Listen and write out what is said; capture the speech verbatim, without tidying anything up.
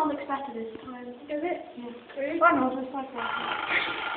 one looks better this time. Is it? Yeah. Really? Oh no, it's like that.